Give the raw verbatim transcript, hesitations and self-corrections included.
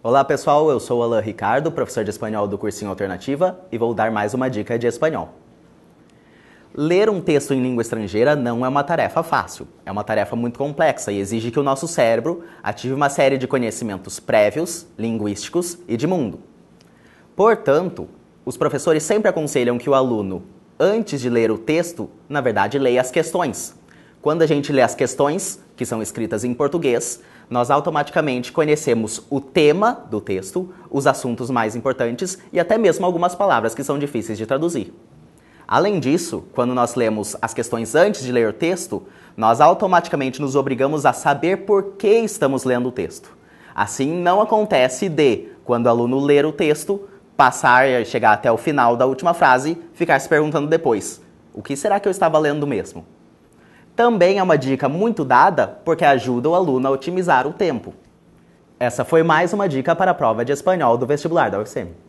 Olá pessoal, eu sou o Alan Ricardo, professor de espanhol do Cursinho Alternativa e vou dar mais uma dica de espanhol. Ler um texto em língua estrangeira não é uma tarefa fácil, é uma tarefa muito complexa e exige que o nosso cérebro ative uma série de conhecimentos prévios, linguísticos e de mundo. Portanto, os professores sempre aconselham que o aluno, antes de ler o texto, na verdade leia as questões. Quando a gente lê as questões, que são escritas em português, nós automaticamente conhecemos o tema do texto, os assuntos mais importantes e até mesmo algumas palavras que são difíceis de traduzir. Além disso, quando nós lemos as questões antes de ler o texto, nós automaticamente nos obrigamos a saber por que estamos lendo o texto. Assim, não acontece de, quando o aluno ler o texto, passar e chegar até o final da última frase, ficar se perguntando depois, o que será que eu estava lendo mesmo? Também é uma dica muito dada porque ajuda o aluno a otimizar o tempo. Essa foi mais uma dica para a prova de espanhol do vestibular da U F S M.